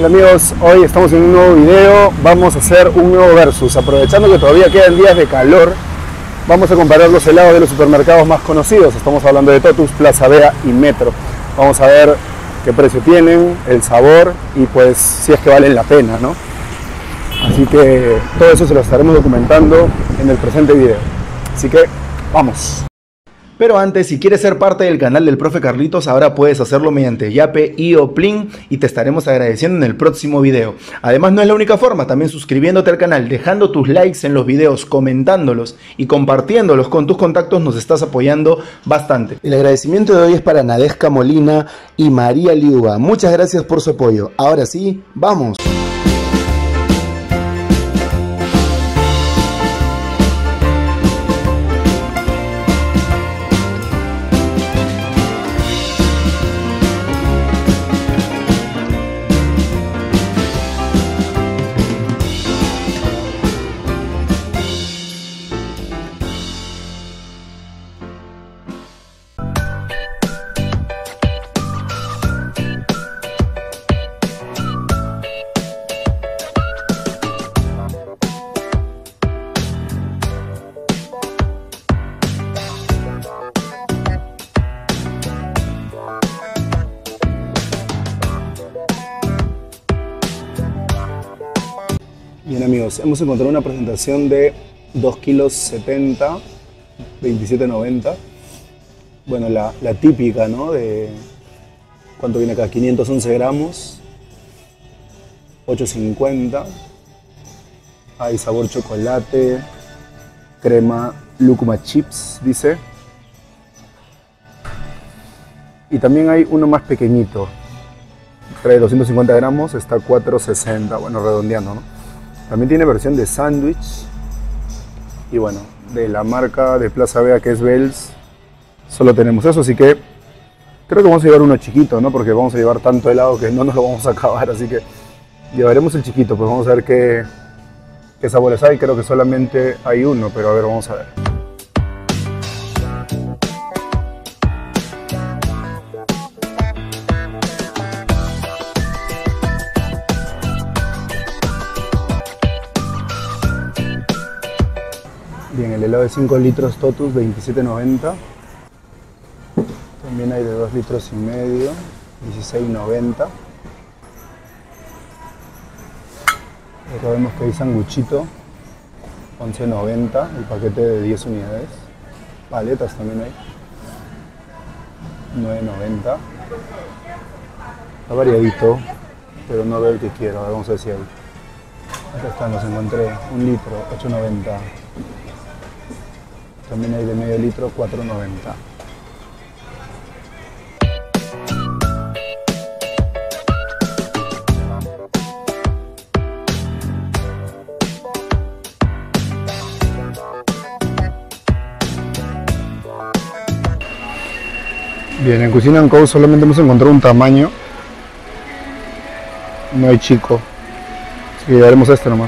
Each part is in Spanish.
Hola amigos, hoy estamos en un nuevo video, vamos a hacer un nuevo versus. Aprovechando que todavía quedan días de calor, vamos a comparar los helados de los supermercados más conocidos. Estamos hablando de Totus, Plaza Vea y Metro. Vamos a ver qué precio tienen, el sabor y pues si es que valen la pena, ¿no? Así que todo eso se lo estaremos documentando en el presente video. Así que vamos. Pero antes, si quieres ser parte del canal del Profe Carlitos, ahora puedes hacerlo mediante Yape y o Plin y te estaremos agradeciendo en el próximo video. Además, no es la única forma, también suscribiéndote al canal, dejando tus likes en los videos, comentándolos y compartiéndolos con tus contactos nos estás apoyando bastante. El agradecimiento de hoy es para Nadesca Molina y María Liuba. Muchas gracias por su apoyo. Ahora sí, ¡vamos! Bien amigos, hemos encontrado una presentación de 2 kilos 70, 27.90. Bueno, la típica, ¿no? De ¿cuánto viene acá? 511 gramos, 8.50. Hay sabor chocolate, crema lúcuma chips, dice. Y también hay uno más pequeñito, trae 250 gramos, está 4.60, bueno, redondeando, ¿no? También tiene versión de sándwich. Y bueno, de la marca de Plaza Vea, que es Bells, solo tenemos eso, así que creo que vamos a llevar uno chiquito, ¿no? Porque vamos a llevar tanto helado que no nos lo vamos a acabar, así que llevaremos el chiquito, pues vamos a ver qué sabores hay. Creo que solamente hay uno, pero a ver, vamos a ver. Bien, el helado de 5 litros Totus, 27.90. También hay de 2 litros y medio, 16.90. Acá vemos que hay sanguchito, 11.90, el paquete de 10 unidades. Paletas también hay, 9.90. Está variadito, pero no veo el que quiero. A ver, vamos a ver si hay. Acá están, los encontré, 1 litro, 8.90. También hay de medio litro, 4.90. Bien, en Cuisine & Co solamente hemos encontrado un tamaño. No hay chico. Así que llevaremos este nomás.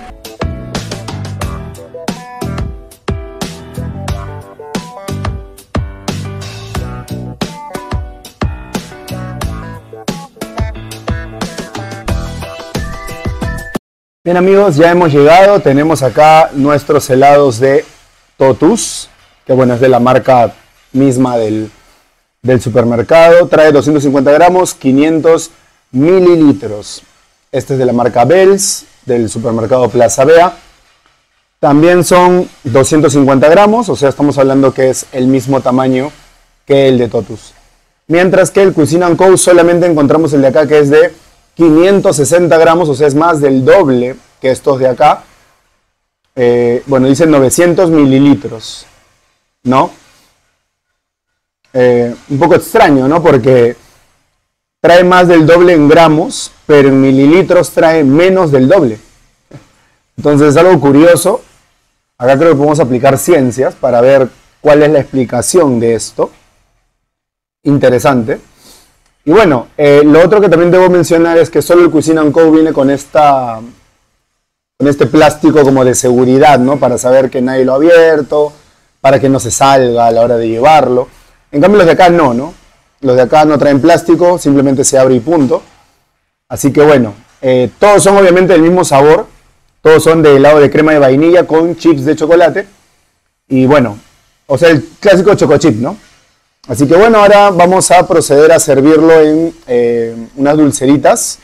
Bien amigos, ya hemos llegado, tenemos acá nuestros helados de Totus, que bueno, es de la marca misma del supermercado, trae 250 gramos, 500 mililitros. Este es de la marca Bells, del supermercado Plaza Vea. También son 250 gramos, o sea, estamos hablando que es el mismo tamaño que el de Totus. Mientras que el Cuisine & Co solamente encontramos el de acá, que es de 560 gramos, o sea, es más del doble que estos de acá. Bueno, dice 900 mililitros, ¿no? Un poco extraño, ¿no? Porque trae más del doble en gramos, pero en mililitros trae menos del doble. Entonces es algo curioso. Acá creo que podemos aplicar ciencias para ver cuál es la explicación de esto. Interesante. Y bueno, lo otro que también debo mencionar es que solo el Cuisine & Co viene con este plástico como de seguridad, ¿no? Para saber que nadie lo ha abierto, para que no se salga a la hora de llevarlo. En cambio los de acá no, ¿no? Los de acá no traen plástico, simplemente se abre y punto. Así que bueno, Todos son obviamente del mismo sabor. Todos son de helado de crema de vainilla con chips de chocolate. Y bueno, o sea, el clásico chocochip, ¿no? Así que bueno, ahora vamos a proceder a servirlo en unas dulceritas.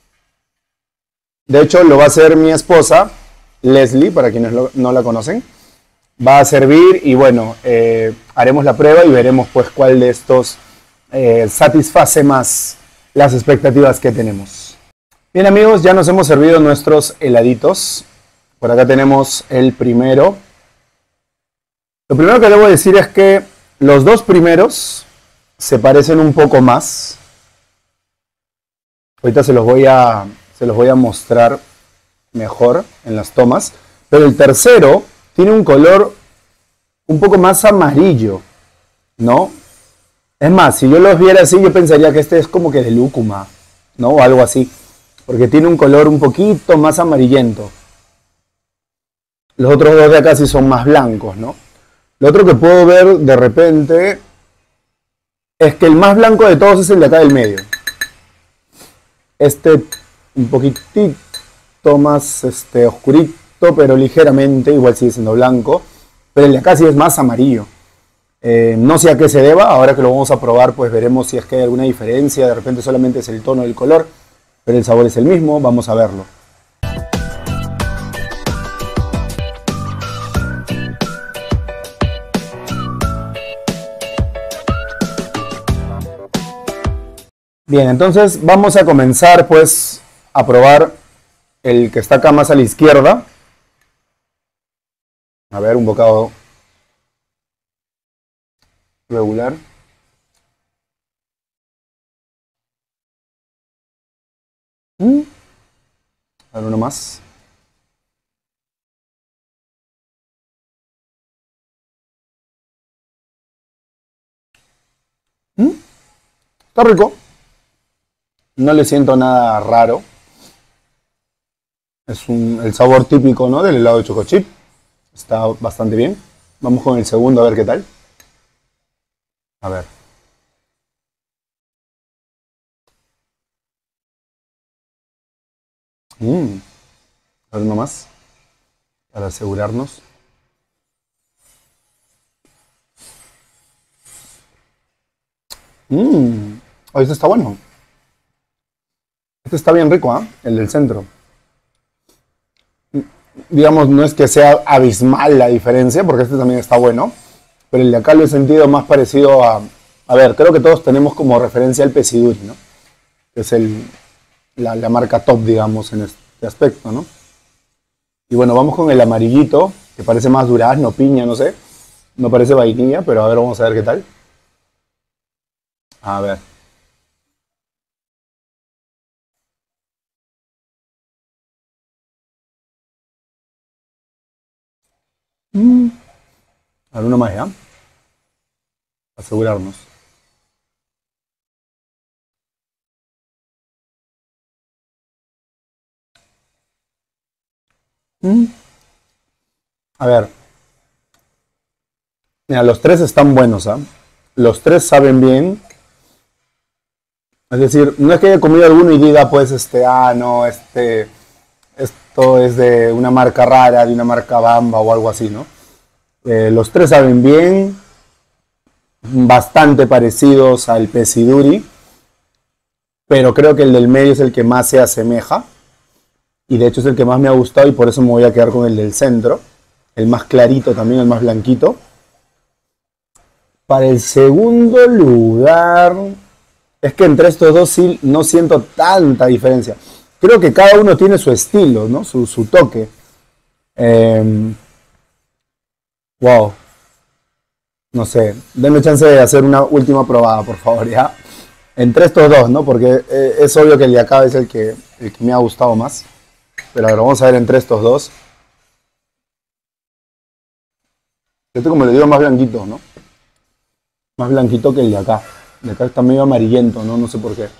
De hecho, lo va a hacer mi esposa, Leslie, para quienes no la conocen. Va a servir y bueno, haremos la prueba y veremos pues cuál de estos satisface más las expectativas que tenemos. Bien amigos, ya nos hemos servido nuestros heladitos. Por acá tenemos el primero. Lo primero que debo decir es que los dos primeros se parecen un poco más. Ahorita se los voy a mostrar mejor en las tomas. Pero el tercero tiene un color un poco más amarillo, ¿no? Es más, si yo los viera así, yo pensaría que este es como que de lúcuma, ¿no? O algo así. Porque tiene un color un poquito más amarillento. Los otros dos de acá sí son más blancos, ¿no? Lo otro que puedo ver de repente es que el más blanco de todos es el de acá del medio. Este un poquitito más oscurito, pero ligeramente, igual sigue siendo blanco. Pero el de acá sí es más amarillo. No sé a qué se deba, ahora que lo vamos a probar pues veremos si es que hay alguna diferencia. De repente solamente es el tono del color, pero el sabor es el mismo, vamos a verlo. Bien, entonces vamos a comenzar pues a probar el que está acá más a la izquierda. A ver, un bocado regular. A ver, uno más. Está rico. No le siento nada raro. Es el sabor típico, ¿no?, del helado de chocochip. Está bastante bien. Vamos con el segundo a ver qué tal. A ver. A ver uno más. Para asegurarnos. Oh, este está bueno. Este está bien rico, ¿eh? El del centro. Digamos, no es que sea abismal la diferencia, porque este también está bueno. Pero el de acá lo he sentido más parecido a... A ver, creo que todos tenemos como referencia el Pesiduri, ¿no? Que es la marca top, digamos, en este aspecto, ¿no? Y bueno, vamos con el amarillito, que parece más durazno, piña, no sé. No parece vainilla, pero a ver, vamos a ver qué tal. A ver. A ver, uno más, ¿ya? Asegurarnos. A ver. Mira, los tres están buenos, ¿ah? Los tres saben bien. Es decir, no es que haya comido alguno y diga, pues, no, esto es de una marca rara, de una marca Bamba o algo así, ¿no? Los tres saben bien, bastante parecidos al Pesiduri, pero creo que el del medio es el que más se asemeja, y de hecho es el que más me ha gustado y por eso me voy a quedar con el del centro, el más clarito también, el más blanquito. Para el segundo lugar, es que entre estos dos sí no siento tanta diferencia. Creo que cada uno tiene su estilo, ¿no? Su toque. Wow. No sé, denme chance de hacer una última probada, por favor, ¿ya? Entre estos dos, ¿no? Porque es obvio que el de acá es el que me ha gustado más. Pero a ver, vamos a ver entre estos dos. Este, como le digo, más blanquito, ¿no? Más blanquito que el de acá. El de acá está medio amarillento, ¿no? No sé por qué.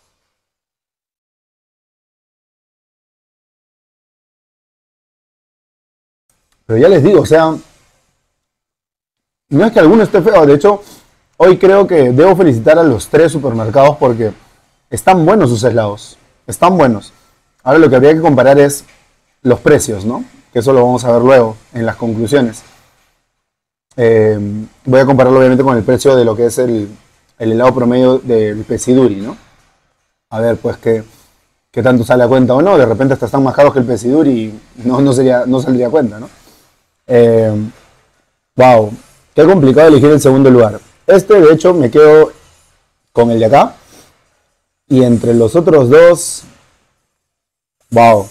Pero ya les digo, o sea, no es que alguno esté feo. De hecho, hoy creo que debo felicitar a los tres supermercados porque están buenos sus helados. Están buenos. Ahora lo que habría que comparar es los precios, ¿no? Que eso lo vamos a ver luego en las conclusiones. Voy a compararlo obviamente con el precio de lo que es el helado promedio del Pesiduri, ¿no? A ver, pues qué tanto sale a cuenta o no. De repente hasta están más caros que el Pesiduri y no saldría a cuenta, ¿no? Wow, qué complicado elegir el segundo lugar. De hecho, me quedo con el de acá. Y entre los otros dos, wow.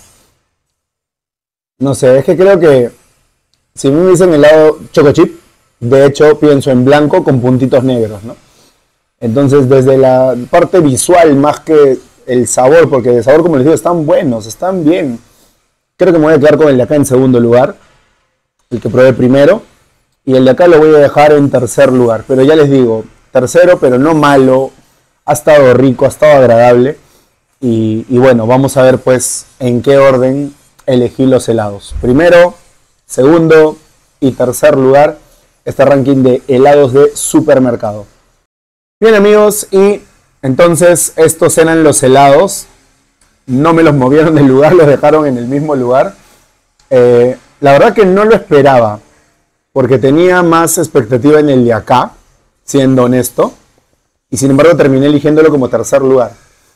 No sé, es que creo que si me dicen helado Choco Chip, de hecho pienso en blanco con puntitos negros, ¿no? Entonces, desde la parte visual más que el sabor, porque de sabor, como les digo, están buenos, están bien. Creo que me voy a quedar con el de acá en segundo lugar, el que probé primero. Y el de acá lo voy a dejar en tercer lugar. Pero ya les digo, tercero, pero no malo. Ha estado rico, ha estado agradable. Y bueno, vamos a ver pues en qué orden elegí los helados. Primero, segundo y tercer lugar, este ranking de helados de supermercado. Bien amigos, y entonces estos eran los helados. No me los movieron del lugar, los dejaron en el mismo lugar. La verdad que no lo esperaba, porque tenía más expectativa en el de acá, siendo honesto. Y sin embargo terminé eligiéndolo como tercer lugar.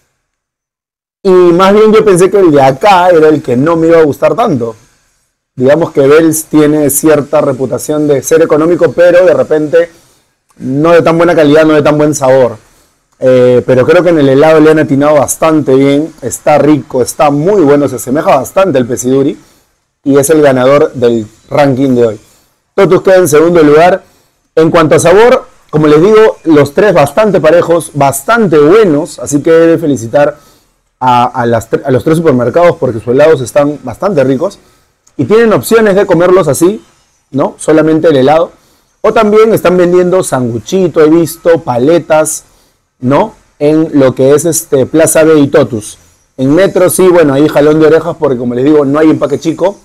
Y más bien yo pensé que el de acá era el que no me iba a gustar tanto. Digamos que Bells tiene cierta reputación de ser económico, pero de repente no de tan buena calidad, no de tan buen sabor. Pero creo que en el helado le han atinado bastante bien. Está rico, está muy bueno, se asemeja bastante al Pesiduri. Y es el ganador del ranking de hoy. Totus queda en segundo lugar. En cuanto a sabor, como les digo, los tres bastante parejos, bastante buenos. Así que he de felicitar a los tres supermercados porque sus helados están bastante ricos. Y tienen opciones de comerlos así, ¿no? Solamente el helado. O también están vendiendo sanguchito, he visto, paletas, ¿no? En lo que es Plaza B y Totus. En Metro sí, bueno, ahí jalón de orejas porque como les digo, no hay empaque chico.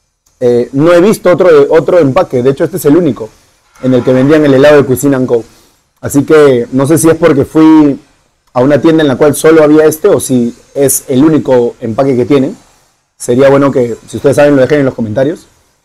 No he visto otro empaque, de hecho este es el único en el que vendían el helado de Cuisine & Co. Así que no sé si es porque fui a una tienda en la cual solo había o si es el único empaque que tienen. Sería bueno que, si ustedes saben, lo dejen en los comentarios.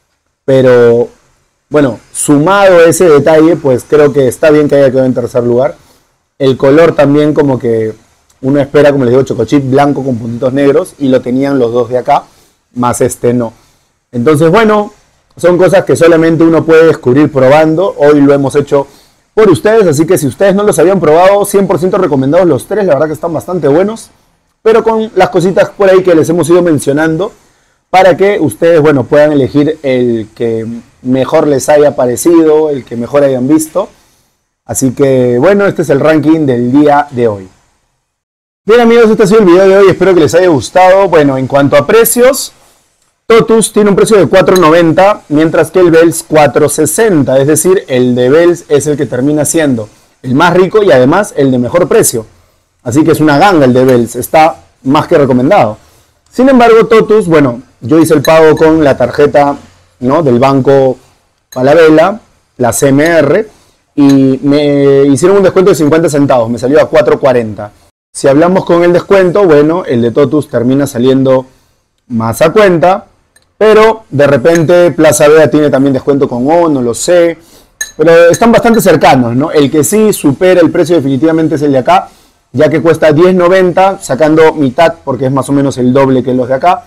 Pero, bueno, sumado a ese detalle, pues creo que está bien que haya quedado en tercer lugar. El color también como que uno espera, como les digo, chocochip blanco con puntitos negros. Y lo tenían los dos de acá, más no. Entonces, bueno, son cosas que solamente uno puede descubrir probando. Hoy lo hemos hecho por ustedes, así que si ustedes no los habían probado, 100% recomendados los tres. La verdad que están bastante buenos. Pero con las cositas por ahí que les hemos ido mencionando para que ustedes, bueno, puedan elegir el que mejor les haya parecido, el que mejor hayan visto. Así que, bueno, este es el ranking del día de hoy. Bien amigos, este ha sido el video de hoy, espero que les haya gustado. Bueno, en cuanto a precios, Totus tiene un precio de $4.90, mientras que el Bells $4.60, es decir, el de Bells es el que termina siendo el más rico y además el de mejor precio. Así que es una ganga el de Bells, está más que recomendado. Sin embargo, Totus, bueno, yo hice el pago con la tarjeta, ¿no?, del banco Falabella, la CMR, y me hicieron un descuento de 50 centavos, me salió a $4.40. Si hablamos con el descuento, bueno, el de Totus termina saliendo más a cuenta, pero de repente Plaza Vea tiene también descuento con O, no lo sé, pero están bastante cercanos, ¿no? El que sí supera el precio definitivamente es el de acá, ya que cuesta $10.90, sacando mitad, porque es más o menos el doble que los de acá.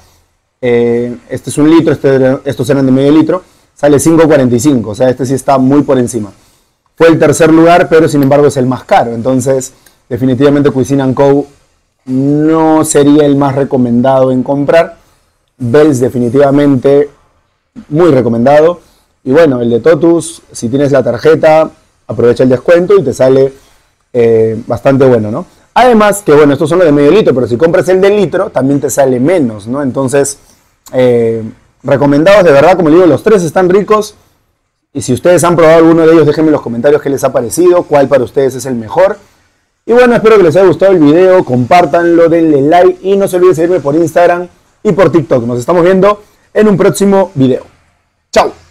Este es un litro, estos eran de medio litro, sale $5.45, o sea, este sí está muy por encima. Fue el tercer lugar, pero sin embargo es el más caro, entonces definitivamente Cuisine & Co. no sería el más recomendado en comprar. Bells definitivamente muy recomendado. Y bueno, el de Totus, si tienes la tarjeta, aprovecha el descuento y te sale bastante bueno, ¿no? Además que bueno, estos son los de medio litro, pero si compras el de litro también te sale menos, ¿no? Entonces, recomendados de verdad, como les digo, los tres están ricos. Y si ustedes han probado alguno de ellos, déjenme en los comentarios qué les ha parecido, cuál para ustedes es el mejor. Y bueno, espero que les haya gustado el video, compártanlo, denle like y no se olviden seguirme por Instagram y por TikTok. Nos estamos viendo en un próximo video. ¡Chao!